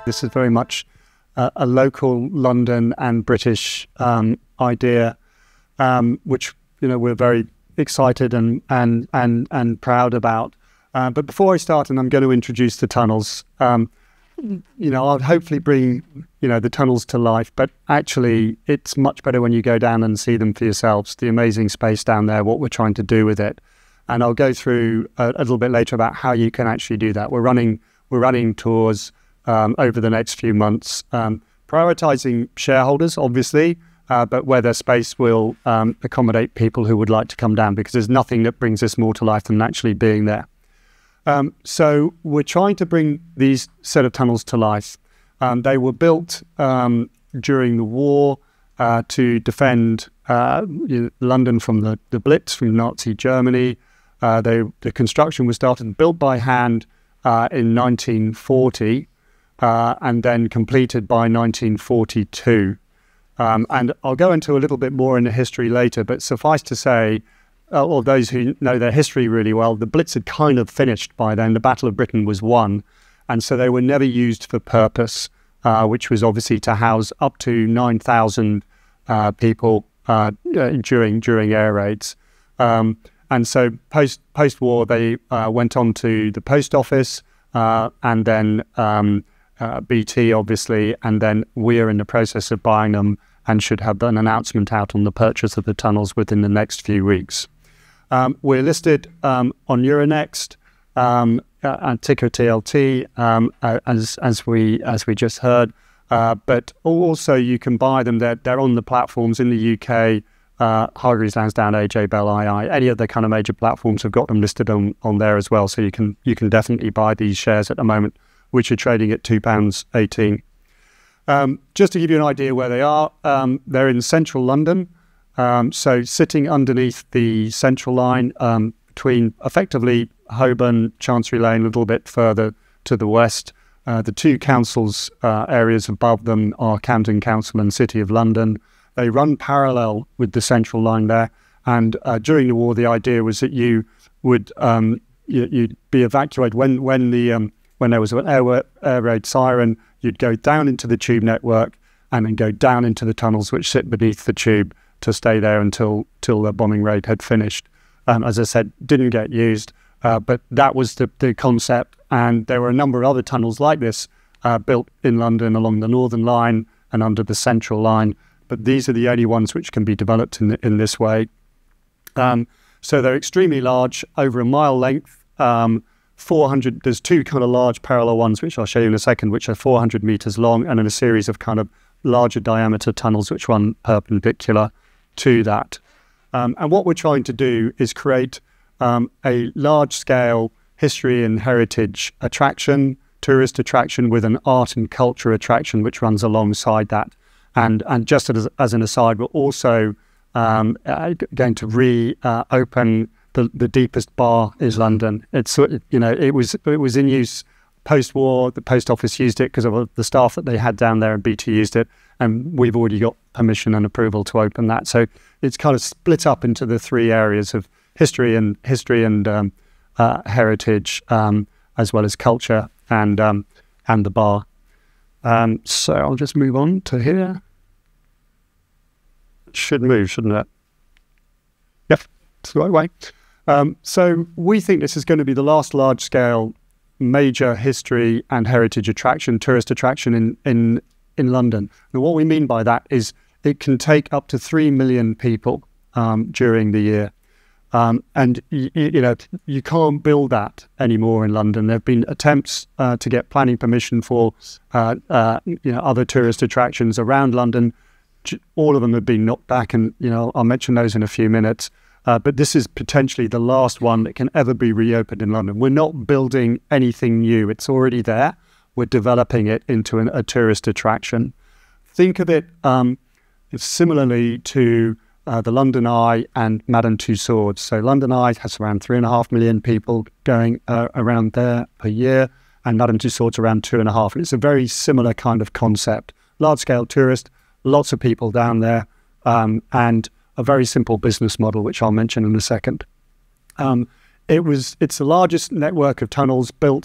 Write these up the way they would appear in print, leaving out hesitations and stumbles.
This is very much a local London and British idea, which we're very excited and proud about. But before I start, and I'm going to introduce the tunnels, I'll hopefully bring the tunnels to life. But actually, it's much better when you go down and see them for yourselves. The amazing space down there, what we're trying to do with it, and I'll go through a little bit later about how you can actually do that. We're running tours over the next few months, prioritizing shareholders, obviously, but where their space will accommodate people who would like to come down, because there's nothing that brings this more to life than actually being there. So we're trying to bring these set of tunnels to life. They were built during the war to defend London from the Blitz, from Nazi Germany. The construction was started and built by hand in 1940 and then completed by 1942. And I'll go into a little bit more in the history later, but suffice to say, or those who know their history really well, the Blitz had kind of finished by then. The Battle of Britain was won, and so they were never used for purpose, which was obviously to house up to 9,000 people during air raids. And so post-war, they went on to the post office, and then BT, obviously, and then we're in the process of buying them and should have an announcement out on the purchase of the tunnels within the next few weeks. We're listed on Euronext, and ticker TLT, as we just heard, but also you can buy them. They're on the platforms in the UK. Hargreaves Lansdown, AJ Bell, II, any other kind of major platforms have got them listed on there as well. So you can definitely buy these shares at the moment, which are trading at £2.18. Just to give you an idea where they are, they're in central London. So sitting underneath the central line, between effectively Holborn, Chancery Lane, a little bit further to the west. The two councils areas above them are Camden Council and City of London. They run parallel with the central line there. And during the war, the idea was that you would you'd be evacuated when there was an air raid siren. You'd go down into the tube network and then go down into the tunnels which sit beneath the tube to stay there until the bombing raid had finished. As I said, didn't get used, but that was the concept. And there were a number of other tunnels like this built in London along the Northern Line and under the Central Line. But these are the only ones which can be developed in this way. So they're extremely large, over a mile length, 400. There's two kind of large parallel ones, which I'll show you in a second, which are 400 meters long, and then a series of kind of larger diameter tunnels which run perpendicular to that. And what we're trying to do is create a large-scale history and heritage attraction, tourist attraction, with an art and culture attraction which runs alongside that. And just as an aside, we're also going to reopen the deepest bar is London. It's it was in use post-war. The post office used it because of the staff that they had down there, and BT used it. And we've already got permission and approval to open that. So it's kind of split up into the three areas of history and heritage, as well as culture and the bar. So I'll just move on to here. It should move, shouldn't it? Yep, it's the right way. So we think this is going to be the last large-scale major history and heritage attraction, tourist attraction in London. Now, what we mean by that is it can take up to 3 million people during the year. And you can't build that anymore in London. There have been attempts to get planning permission for other tourist attractions around London. All of them have been knocked back, and I'll mention those in a few minutes. But this is potentially the last one that can ever be reopened in London. We're not building anything new. It's already there. We're developing it into a tourist attraction. Think of it similarly to the London Eye and Madame Tussauds. So London Eye has around 3.5 million people going around there per year, and Madame Tussauds around 2.5. And it's a very similar kind of concept. Large-scale tourist, lots of people down there, and a very simple business model, which I'll mention in a second. It's the largest network of tunnels built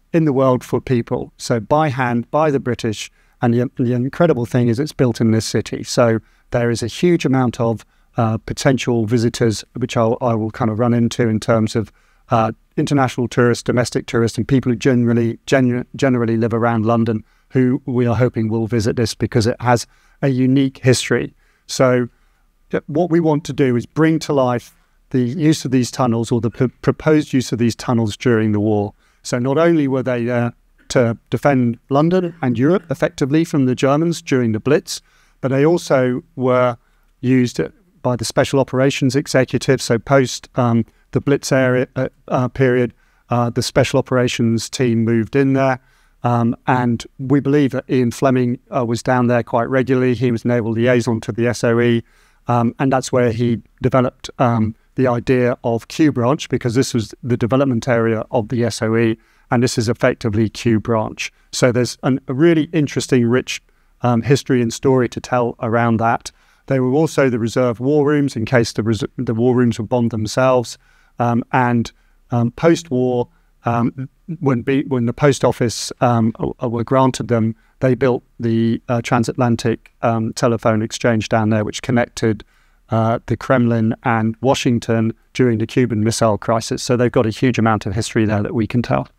in the world for people. So by hand, by the British. And the incredible thing is it's built in this city. So there is a huge amount of potential visitors, which I will kind of run into in terms of international tourists, domestic tourists, and people who generally live around London, who we are hoping will visit this because it has a unique history. So what we want to do is bring to life the use of these tunnels, or the proposed use of these tunnels during the war. So not only were they there to defend London and Europe effectively from the Germans during the Blitz, but they also were used by the Special Operations Executive. So post the Blitz period, the Special Operations team moved in there. And we believe that Ian Fleming was down there quite regularly. He was naval liaison to the SOE. And that's where he developed the idea of Q Branch, because this was the development area of the SOE, and this is effectively Q Branch. So there's a really interesting, rich history and story to tell around that. They were also the reserve war rooms in case the war rooms were bombed themselves. And post-war, when the post office were granted them, they built the transatlantic telephone exchange down there, which connected the Kremlin and Washington during the Cuban Missile Crisis. So they've got a huge amount of history there that we can tell.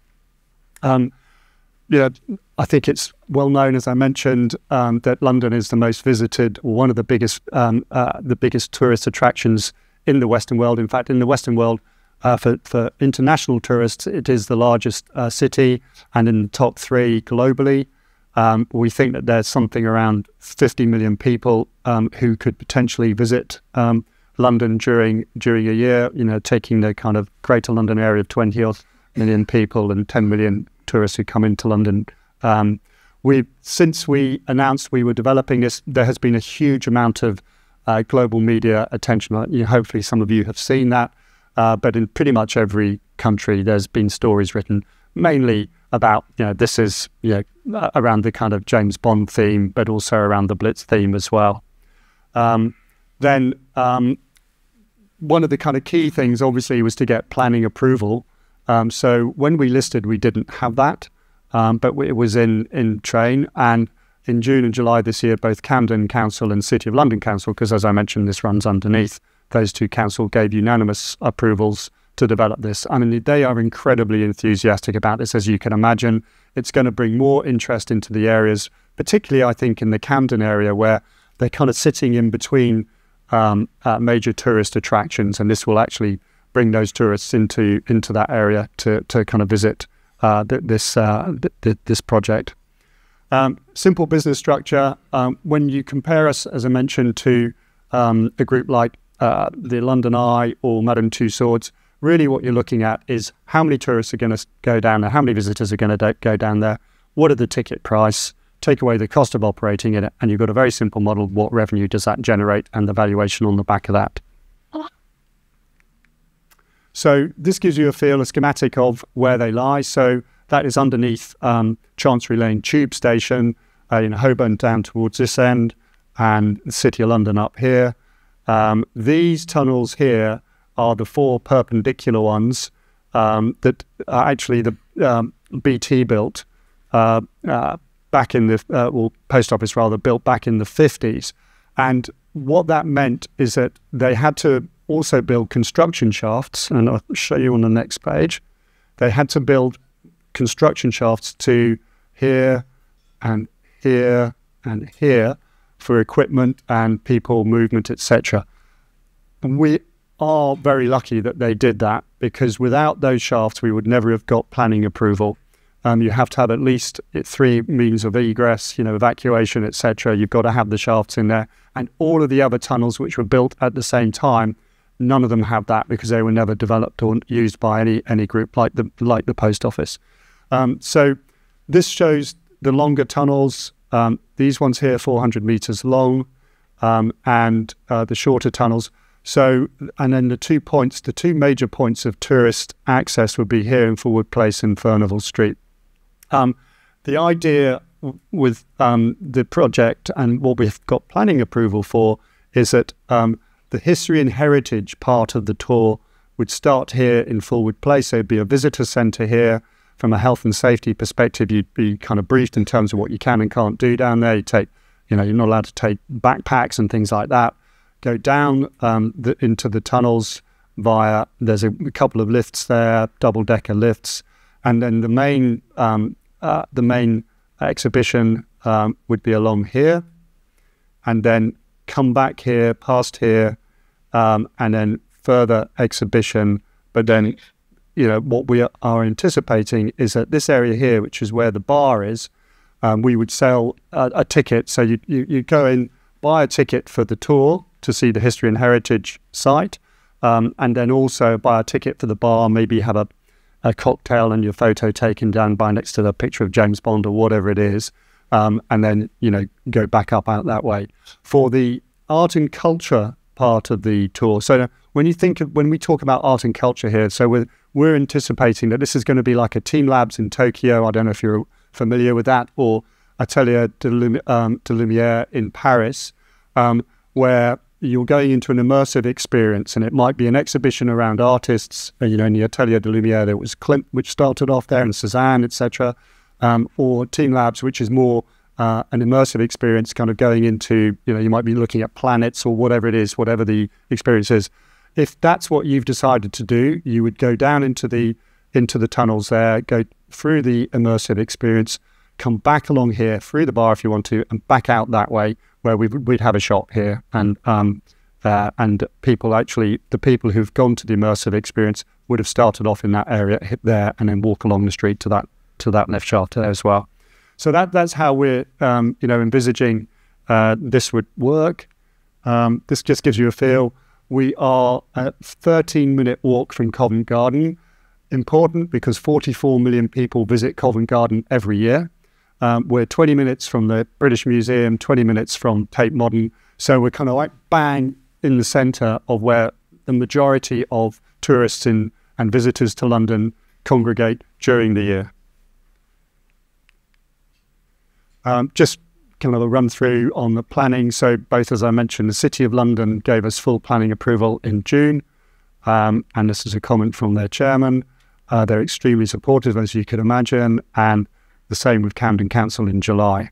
I think it's well known, as I mentioned, that London is the most visited, or one of the biggest tourist attractions in the Western world. In fact, in the Western world, for international tourists, it is the largest city, and in the top 3 globally. We think that there's something around 50 million people who could potentially visit London during a year, taking the kind of Greater London area of 20 million people and 10 million tourists who come into London. Since we announced we were developing this, there has been a huge amount of global media attention. Hopefully some of you have seen that, but in pretty much every country there's been stories written, mainly about, this is, around the kind of James Bond theme, but also around the Blitz theme as well. Then one of the kind of key things, obviously, was to get planning approval. So when we listed, we didn't have that, but it was in train. And in June and July this year, both Camden Council and City of London Council, because as I mentioned, this runs underneath, those two councils gave unanimous approvals to develop this. I mean, they are incredibly enthusiastic about this, as you can imagine. It's going to bring more interest into the areas, particularly, I think, in the Camden area, where they're kind of sitting in between major tourist attractions, and this will actually bring those tourists into that area to kind of visit this project. Simple business structure. When you compare us, as I mentioned, to a group like the London Eye or Madame Tussauds, really what you're looking at is how many tourists are going to go down there, how many visitors are going to go down there, what are the ticket price, take away the cost of operating it, and you've got a very simple model. What revenue does that generate, and the valuation on the back of that. So this gives you a feel, a schematic of where they lie. So that is underneath Chancery Lane Tube Station, in Holborn down towards this end, and the City of London up here. These tunnels here are the 4 perpendicular ones that actually the BT built back in the, or Post Office rather, built back in the 50s. And what that meant is that they had to also build construction shafts, and I'll show you on the next page. They had to build construction shafts to here and here and here for equipment and people movement, etc. We are very lucky that they did that, because without those shafts we would never have got planning approval. You have to have at least 3 means of egress, evacuation, etc. You've got to have the shafts in there, and all of the other tunnels which were built at the same time, none of them have that, because they were never developed or used by any group like the Post Office. So this shows the longer tunnels. These ones here, 400 meters long, and the shorter tunnels. So, and then the 2 major points of tourist access would be here in Forward Place and Furnival Street. The idea with the project, and what we've got planning approval for, is that the history and heritage part of the tour would start here in Forward Place. There'd be a visitor centre here from a health and safety perspective, you'd be kind of briefed in terms of what you can and can't do down there. You take, you're not allowed to take backpacks and things like that. Go down into the tunnels via, there's a couple of lifts there, double-decker lifts, and then the main exhibition would be along here, and then come back here, past here, and then further exhibition. But then, what we are anticipating is that this area here, which is where the bar is, we would sell a ticket. So you go in, buy a ticket for the tour to see the history and heritage site, and then also buy a ticket for the bar, maybe have a cocktail and your photo taken down by next to the picture of James Bond or whatever it is, and then, go back up out that way. For the art and culture part of the tour, so when we talk about art and culture here, so we're anticipating that this is going to be like a Team Labs in Tokyo, I don't know if you're familiar with that, or Atelier de Lumière in Paris, where you're going into an immersive experience, and it might be an exhibition around artists. In the Atelier de Lumière, there was Klimt, which started off there, and Cézanne, etc. Or Team Labs, which is more an immersive experience, kind of going into, you might be looking at planets or whatever it is, whatever the experience is. If that's what you've decided to do, you would go down into the tunnels there, go through the immersive experience, come back along here through the bar if you want to, and back out that way, where we'd have a shop here, and people the people who've gone to the immersive experience would have started off in that area, hit there, and then walk along the street to that left shaft there as well. So that's how we're envisaging this would work. This just gives you a feel. We are a 13-minute walk from Covent Garden. Important because 44 million people visit Covent Garden every year. We're 20 minutes from the British Museum, 20 minutes from Tate Modern. So we're kind of like bang in the centre of where the majority of tourists and visitors to London congregate during the year. Just kind of a run through on the planning. So both, as I mentioned, the City of London gave us full planning approval in June. And this is a comment from their chairman. They're extremely supportive, as you can imagine, and the same with Camden Council in July.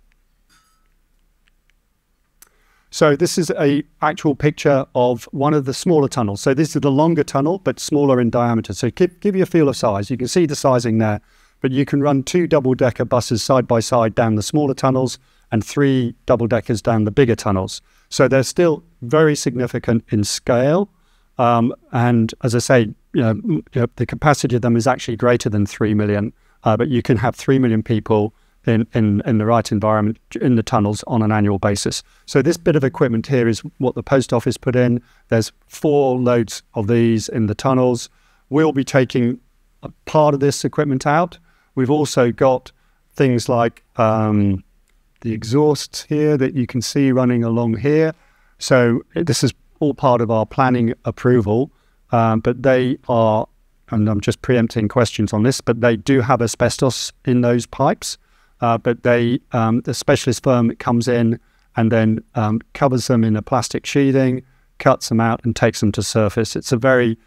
So this is a actual picture of one of the smaller tunnels. So this is the longer tunnel, but smaller in diameter. So give you a feel of size. You can see the sizing there, but you can run 2 double-decker buses side by side down the smaller tunnels and 3 double-deckers down the bigger tunnels. So they're still very significant in scale. And as I say, the capacity of them is actually greater than 3 million. But you can have 3 million people in the right environment in the tunnels on an annual basis. So this bit of equipment here is what the post office put in. There's 4 loads of these in the tunnels. We'll be taking a part of this equipment out. We've also got things like the exhausts here that you can see running along here. So this is all part of our planning approval, but they are, and I'm just preempting questions on this, but they do have asbestos in those pipes. But the specialist firm comes in and then covers them in a plastic sheathing, cuts them out and takes them to surface. It's a very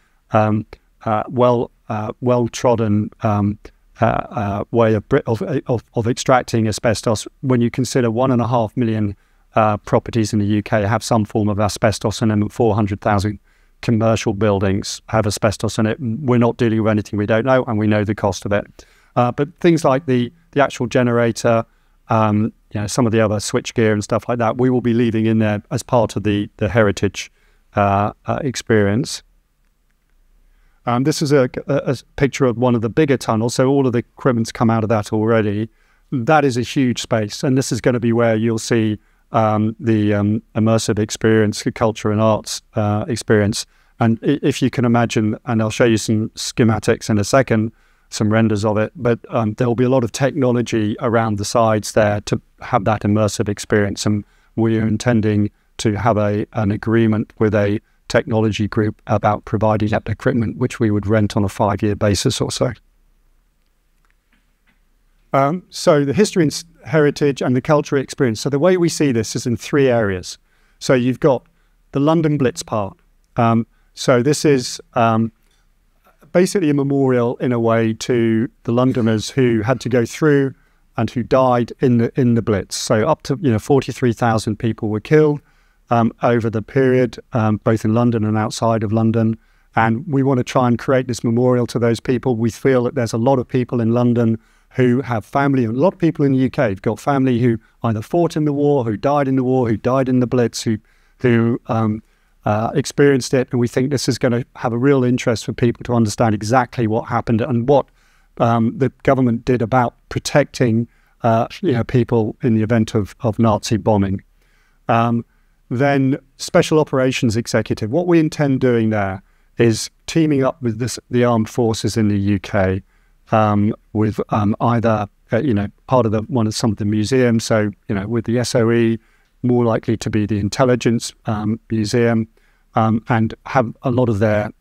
well-trodden way of extracting asbestos. When you consider 1.5 million properties in the UK have some form of asbestos in them, 400,000 commercial buildings have asbestos in it. We're not dealing with anything we don't know, and we know the cost of it. But things like the actual generator, some of the other switchgear and stuff like that, we will be leaving in there as part of the heritage experience. This is a picture of one of the bigger tunnels, so all of the equipment's come out of that already. That is a huge space, and this is going to be where you'll see the immersive experience, the culture and arts experience. And if you can imagine, and I'll show you some schematics in a second, some renders of it, but there will be a lot of technology around the sides there to have that immersive experience. And we're intending to have an agreement with a technology group about providing that equipment, which we would rent on a 5-year basis or so. So the history and heritage and the cultural experience. So the way we see this is in 3 areas. So you've got the London Blitz part. So this is basically a memorial in a way to the Londoners who had to go through and who died in the Blitz. So up to 43,000 people were killed over the period, both in London and outside of London. And we want to try and create this memorial to those people. We feel that there's a lot of people in London who have family, and a lot of people in the UK have got family who either fought in the war, who died in the war, who died in the Blitz, who experienced it. And we think this is going to have a real interest for people to understand exactly what happened and what the government did about protecting people in the event of Nazi bombing. Then Special Operations Executive. What we intend doing there is teaming up with the armed forces in the UK with either part of some of the museums. So with the SOE, more likely to be the intelligence museum, and have a lot of their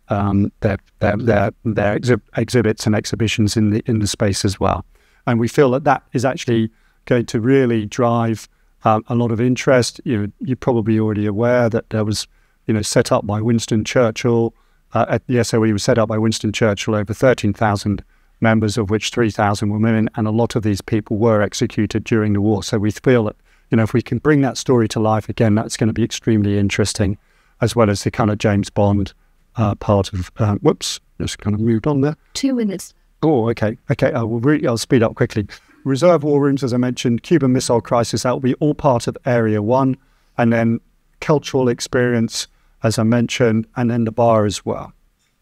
exhibits and exhibitions in the space as well. And we feel that is actually going to really drive a lot of interest. You're probably already aware that there was set up by Winston Churchill. The SOE was set up by Winston Churchill, over 13,000 members, of which 3,000 were women, and a lot of these people were executed during the war. So we feel that if we can bring that story to life again, that's going to be extremely interesting, as well as the kind of James Bond part of. Whoops, just kind of moved on there. 2 minutes. Oh, okay. I'll speed up quickly. Reserve war rooms, as I mentioned, Cuban Missile Crisis, that will be all part of Area 1, and then cultural experience, as I mentioned, and then the bar as well.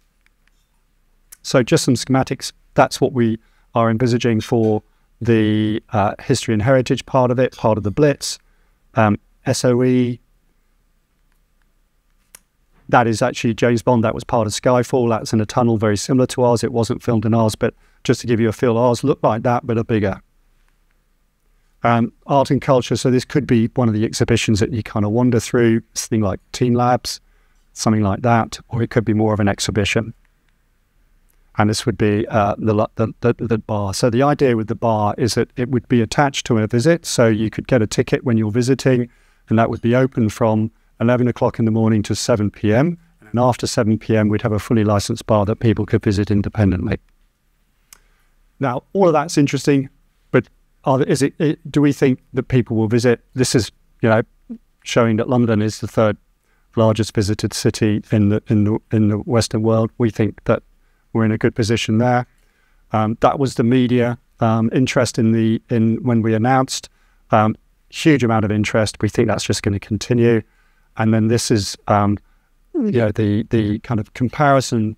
So just some schematics. That's what we are envisaging for the history and heritage part of it, part of the Blitz. SOE, that is actually James Bond. That was part of Skyfall. That's in a tunnel very similar to ours. It wasn't filmed in ours, but just to give you a feel, ours looked like that, but are bigger. Art and culture. So this could be one of the exhibitions that you kind of wander through, something like Team Labs, something like that, or it could be more of an exhibition. And this would be the bar. So the idea with the bar is that it would be attached to a visit. So you could get a ticket when you're visiting, and that would be open from 11 o'clock in the morning to 7 p.m. And after 7 p.m., we'd have a fully licensed bar that people could visit independently. Now, all of that's interesting, but do we think that people will visit? This is, showing that London is the third largest visited city in the Western world. We think that we're in a good position there. That was the media interest when we announced. Huge amount of interest. We think that's just going to continue. And then this is the kind of comparison,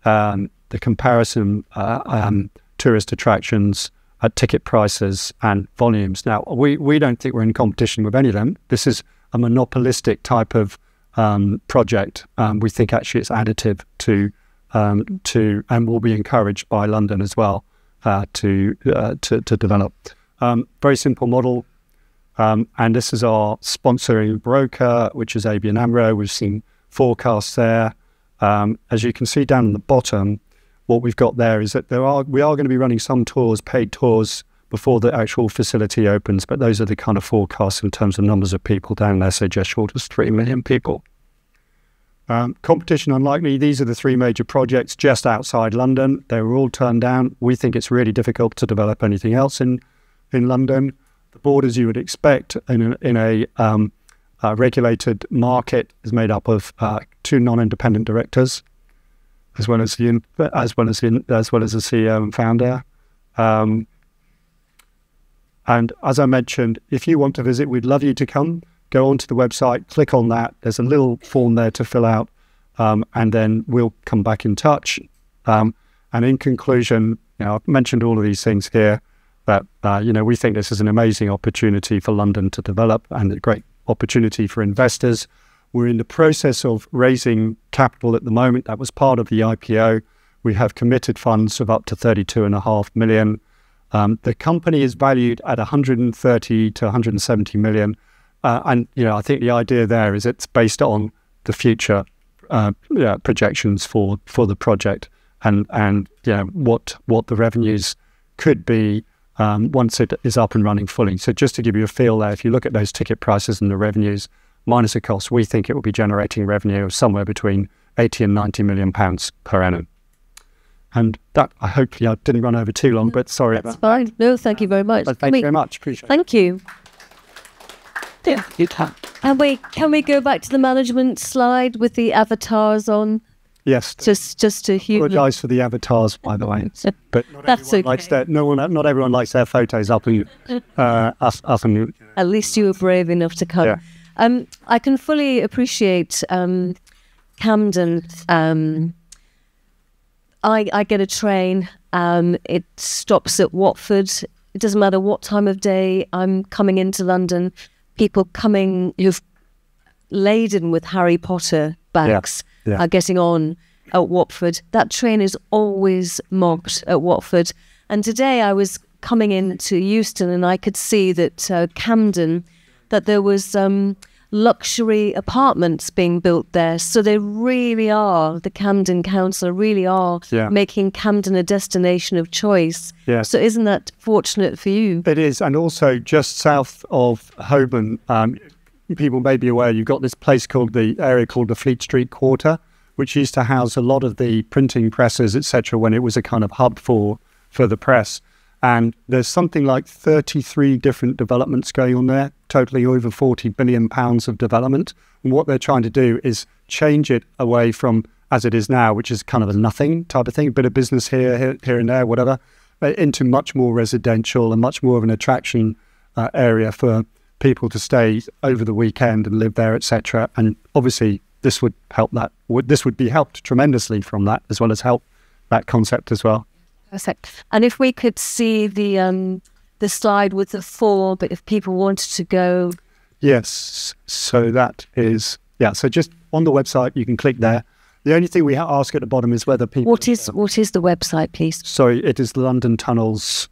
tourist attractions, ticket prices and volumes. Now we don't think we're in competition with any of them. This is a monopolistic type of project. We think actually it's additive to and will be encouraged by London as well to develop. Very simple model, and this is our sponsoring broker, which is ABN AMRO. We've seen forecasts there. As you can see down at the bottom, what we've got there is that we are going to be running some tours, paid tours, before the actual facility opens, but those are the kind of forecasts in terms of numbers of people down there, so just short of 3 million people. Competition unlikely. These are the three major projects just outside London. They were all turned down. We think it's really difficult to develop anything else in London. The board, as you would expect, in a regulated market, is made up of 2 non-independent directors, as well as the CEO and founder. And as I mentioned, if you want to visit, we'd love you to come. Go onto the website, click on that. There's a little form there to fill out, and then we'll come back in touch. And in conclusion, I've mentioned all of these things here, but we think this is an amazing opportunity for London to develop and a great opportunity for investors. We're in the process of raising capital at the moment. That was part of the IPO. We have committed funds of up to 32.5 million. The company is valued at 130 to 170 million. And I think the idea there is it's based on the future projections for the project and what the revenues could be once it is up and running fully. So just to give you a feel there, if you look at those ticket prices and the revenues minus the cost, we think it will be generating revenue of somewhere between 80 and 90 million pounds per annum. And that, hopefully I didn't run over too long, but sorry about that. That's fine. No, thank you very much. Thank you very much. Appreciate it. Thank you. And can we go back to the management slide with the avatars on? Yes. Just to apologise for the avatars, by the way. But that's okay. Not everyone likes their photos up and At least you were brave enough to come. Yeah. I can fully appreciate Camden. I get a train. It stops at Watford. It doesn't matter what time of day I'm coming into London. People coming who've laden with Harry Potter bags are getting on at Watford. That train is always mobbed at Watford. And today I was coming into Euston and I could see that Camden, that there was luxury apartments being built there. So they really are, the Camden Council really are making Camden a destination of choice. Yeah. So isn't that fortunate for you? It is. And also just south of Holborn, people may be aware, you've got this place called the area called the Fleet Street Quarter, which used to house a lot of the printing presses, etc., when it was a kind of hub for the press. And there's something like 33 different developments going on there, totaling over £40 billion of development. And what they're trying to do is change it away from, as it is now, which is kind of a nothing type of thing, a bit of business here and there, whatever, into much more residential and much more of an attraction area for people to stay over the weekend and live there, etc. And obviously this would help that. This would be helped tremendously from that, as well as help that concept as well. Perfect. And if we could see the slide with the form, but if people wanted to go. Yes. So that is, so just on the website, you can click there. The only thing we ask at the bottom is whether people... What is the website, please? Sorry, it is London Tunnels.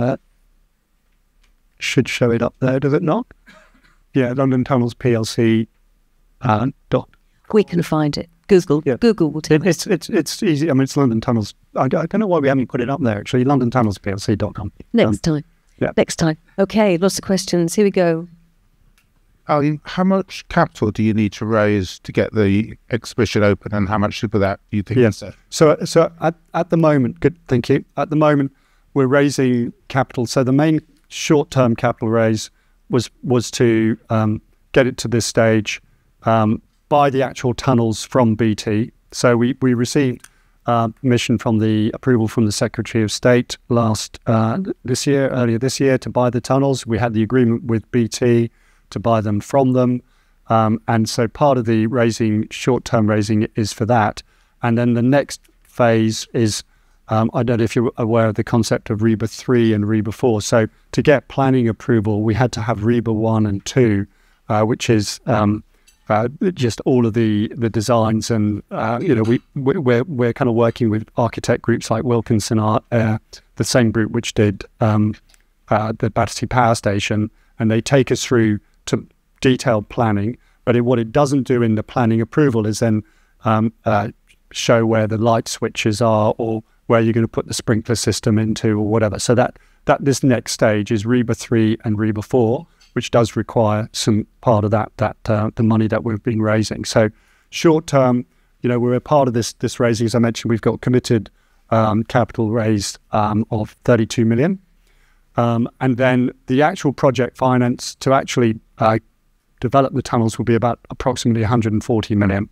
Should show it up there, does it not? Yeah, London Tunnels PLC dot. We can find it. Google will tell us. It's easy. I mean, it's London Tunnels. I don't know why we haven't put it up there, actually. LondonTunnelsPLC.com. Next time. Yeah. Next time. Okay, lots of questions. Here we go. Ali, how much capital do you need to raise to get the exhibition open, and how much of that do you think? Yes. So at the moment, good, thank you. At the moment, we're raising capital. So the main short-term capital raise was to get it to this stage, buy the actual tunnels from BT. So we received permission from the approval from the Secretary of State earlier this year, to buy the tunnels. We had the agreement with BT to buy them from them. And so part of the short-term raising is for that. And then the next phase is, I don't know if you're aware of the concept of REBA 3 and REBA 4. So to get planning approval, we had to have REBA 1 and 2, which is just all of the designs, and we're kind of working with architect groups like Wilkinson, the same group which did the Battersea Power Station, and they take us through to detailed planning. But what it doesn't do in the planning approval is then show where the light switches are, or where you're going to put the sprinkler system into, or whatever. So that this next stage is REBA 3 and REBA 4. Which does require some part of the money that we've been raising. So short term, we're a part of this raising. As I mentioned, we've got committed capital raised of 32 million. And then the actual project finance to actually develop the tunnels will be about approximately 140 million.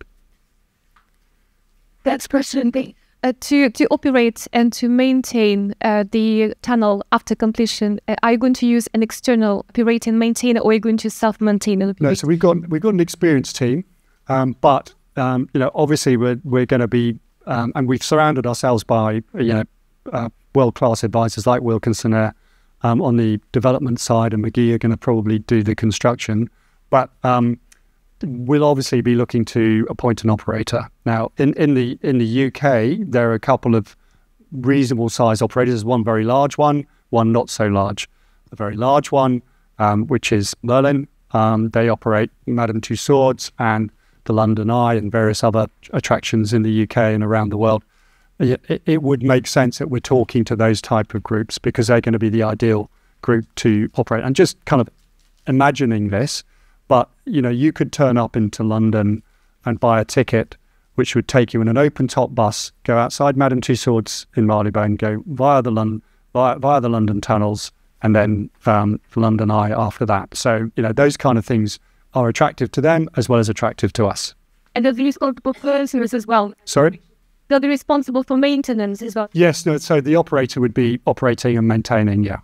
That's personally. To operate and to maintain the tunnel after completion, are you going to use an external operating maintainer, or are you going to self-maintain and operate? No, so we've got an experienced team, but obviously we're going to be, and we've surrounded ourselves by world-class advisors like Wilkinson on the development side, and McGee are going to probably do the construction, but we'll obviously be looking to appoint an operator. Now, in the UK, there are a couple of reasonable size operators. One very large one not so large. The very large one, which is Merlin, they operate Madame Tussauds and the London Eye and various other attractions in the UK and around the world. It would make sense that we're talking to those type of groups, because they're going to be the ideal group to operate. And just kind of imagining this, but you could turn up into London and buy a ticket which would take you in an open-top bus, go outside Madame Tussauds in Marylebone, go via the London tunnels, and then London Eye after that. So, those kind of things are attractive to them as well as attractive to us. And they're responsible for service as well. Sorry? They're responsible for maintenance as well. Yes, no, so the operator would be operating and maintaining, yeah.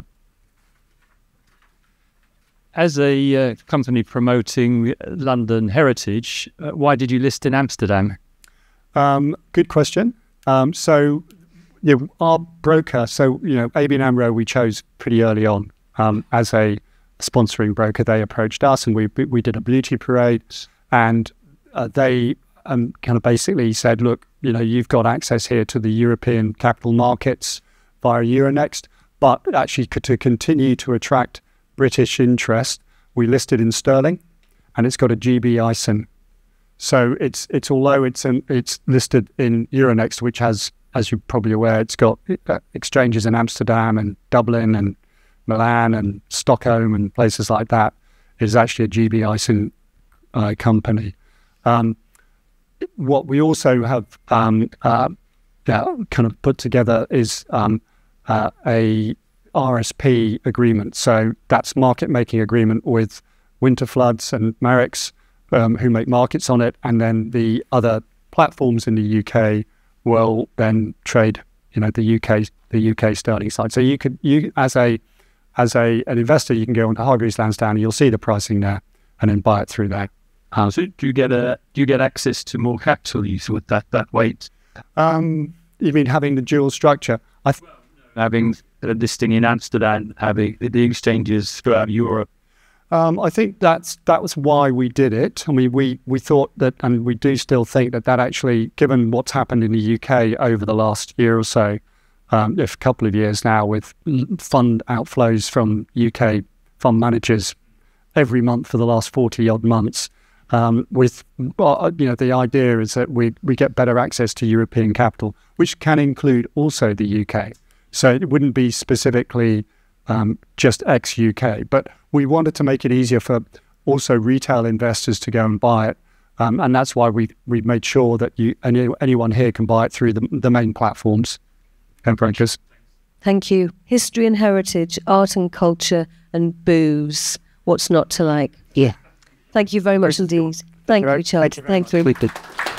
As a company promoting London heritage, why did you list in Amsterdam? Good question. So, our broker, ABN AMRO, we chose pretty early on as a sponsoring broker. They approached us, and we did a beauty parade, and they kind of basically said, look, you've got access here to the European capital markets via Euronext, but actually to continue to attract British interest, we listed in sterling, and it's got a GB ISIN. So it's although it's listed in Euronext, which has, as you're probably aware, it's got exchanges in Amsterdam and Dublin and Milan and Stockholm and places like that. It is actually a GB ISIN company. What we also have kind of put together is a RSP agreement. So that's market making agreement with Winterfloods and Merrick's, who make markets on it, and then the other platforms in the UK will then trade, the UK sterling side. So you as an investor, you can go onto Hargreaves Lansdown and you'll see the pricing there, and then buy it through there. So do you get access to more capital use with that weight? You mean having the dual structure? Having a listing in Amsterdam, having the exchanges throughout Europe. I think that was why we did it. I mean, we thought that, and we do still think that actually, given what's happened in the UK over the last year or so, if a couple of years now, with fund outflows from UK fund managers every month for the last 40 odd months, the idea is that we get better access to European capital, which can include also the UK. So it wouldn't be specifically just ex-UK, but we wanted to make it easier for also retail investors to go and buy it. And that's why we made sure that anyone here can buy it through the main platforms and brokers. Thank you. History and heritage, art and culture, and booze. What's not to like? Yeah. Thank you very much indeed. Thank you, Charles. Thank you.